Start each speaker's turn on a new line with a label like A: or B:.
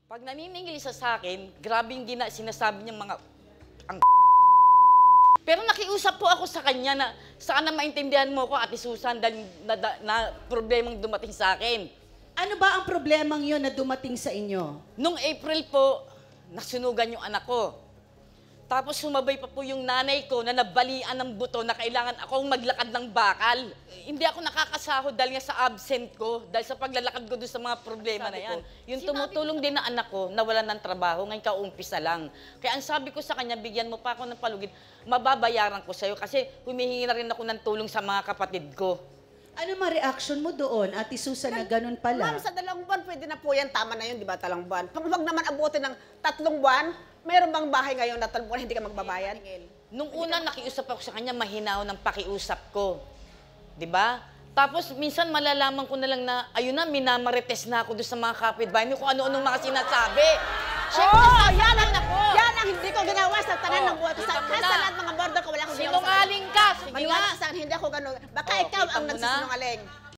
A: Pag naniningil siya sa akin, grabing sinasabi niyang mga Pero nakiusap po ako sa kanya na sana maintindihan mo ko, Ate Susan, dahil na problemang dumating sa akin.
B: Ano ba ang problemang yun na dumating sa inyo?
A: Nung April po, nasunugan yung anak ko. Tapos sumabay pa po yung nanay ko na nabalian ng buto na kailangan akong maglakad ng bakal. Hindi ako nakakasahod dahil nga sa absent ko, dahil sa paglalakad ko doon sa mga problema na yan. Yung tumutulong din na anak ko, nawalan ng trabaho, ngayon kaumpisa lang. Kaya ang sabi ko sa kanya, bigyan mo pa ako ng palugid, mababayaran ko sa'yo kasi humihingi na rin ako ng tulong sa mga kapatid ko.
B: Ano mga reaction mo doon, Ate Susan, na ganun pala?
C: Ma'am, sa 2 buwan, pwede na po yan. Tama na yun, di ba? 2 buwan. Pag wag naman abutin ng 3 buwan, mayroon bang bahay ngayon na 3 buwan hindi ka magbabayad?
A: Nung una, nakiusap ako sa kanya, mahinaw ng pakiusap ko. Di ba? Tapos, minsan malalaman ko na lang na, ayun na, minamarites na ako doon sa mga kapitbahay kung ano-anong mga sinasabi.
C: Oh, yan ang hindi ko ginawa sa tanan ng buwan. Sa lahat mga border ko, wala akong ginawa.
A: Sinungaling ka! Sige
C: Maniwala
A: nga!
C: sa akin, hindi ako gano'n. Baka ikaw
A: kita
C: ang
A: mo na.
C: nagsisinungaling.